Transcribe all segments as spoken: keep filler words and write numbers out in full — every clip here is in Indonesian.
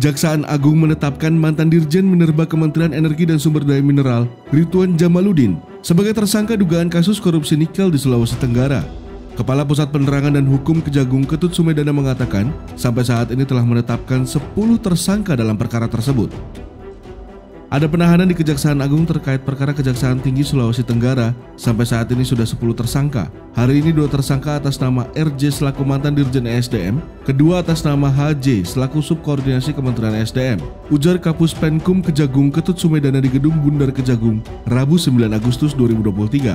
Kejaksaan Agung menetapkan mantan Dirjen Minerba Kementerian Energi dan Sumber Daya Mineral, Ridwan Djamaluddin, sebagai tersangka dugaan kasus korupsi nikel di Sulawesi Tenggara. Kepala Pusat Penerangan dan Hukum Kejagung Ketut Sumedana mengatakan, sampai saat ini telah menetapkan sepuluh tersangka dalam perkara tersebut. Ada penahanan di Kejaksaan Agung terkait perkara Kejaksaan Tinggi Sulawesi Tenggara. Sampai saat ini sudah sepuluh tersangka. Hari ini dua tersangka atas nama R J selaku mantan Dirjen E S D M, kedua atas nama H J selaku Subkoordinasi Kementerian E S D M. Ujar Kapus Penkum Kejagung Ketut Sumedana di Gedung Bundar Kejagung, Rabu sembilan Agustus dua ribu dua puluh tiga.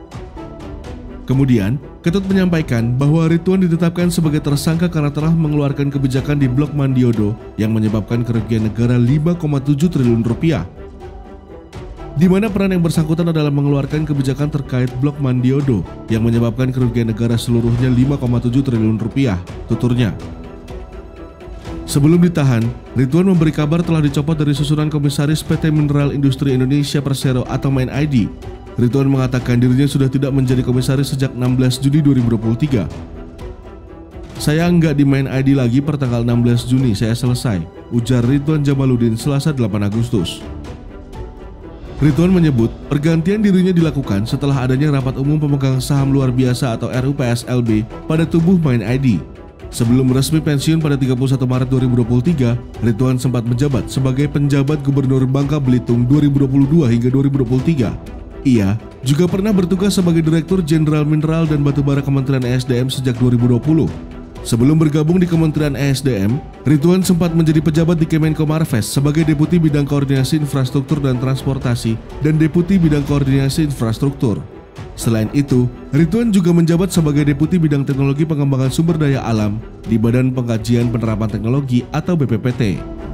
Kemudian, Ketut menyampaikan bahwa Ridwan ditetapkan sebagai tersangka karena telah mengeluarkan kebijakan di Blok Mandiodo yang menyebabkan kerugian negara lima koma tujuh triliun rupiah. Di mana peran yang bersangkutan adalah mengeluarkan kebijakan terkait Blok Mandiodo yang menyebabkan kerugian negara seluruhnya lima koma tujuh triliun rupiah, tuturnya. Sebelum ditahan, Ridwan memberi kabar telah dicopot dari susunan Komisaris P T Mineral Industri Indonesia Persero atau Main I D. Ridwan mengatakan dirinya sudah tidak menjadi komisaris sejak enam belas Juni dua ribu dua puluh tiga. Saya nggak di Main I D lagi per tanggal enam belas Juni, saya selesai, ujar Ridwan Djamaluddin Selasa delapan Agustus. Ridwan menyebut pergantian dirinya dilakukan setelah adanya rapat umum pemegang saham luar biasa atau R U P S L B pada tubuh Main I D. Sebelum resmi pensiun pada tiga puluh satu Maret dua ribu dua puluh tiga, Ridwan sempat menjabat sebagai penjabat Gubernur Bangka Belitung dua ribu dua puluh dua hingga dua ribu dua puluh tiga. Ia juga pernah bertugas sebagai Direktur Jenderal Mineral dan Batubara Kementerian E S D M sejak dua ribu dua puluh. Sebelum bergabung di Kementerian E S D M, Ridwan sempat menjadi pejabat di Kemenko Marves sebagai Deputi Bidang Koordinasi Infrastruktur dan Transportasi dan Deputi Bidang Koordinasi Infrastruktur. Selain itu, Ridwan juga menjabat sebagai Deputi Bidang Teknologi Pengembangan Sumber Daya Alam di Badan Pengkajian Penerapan Teknologi atau B P P T.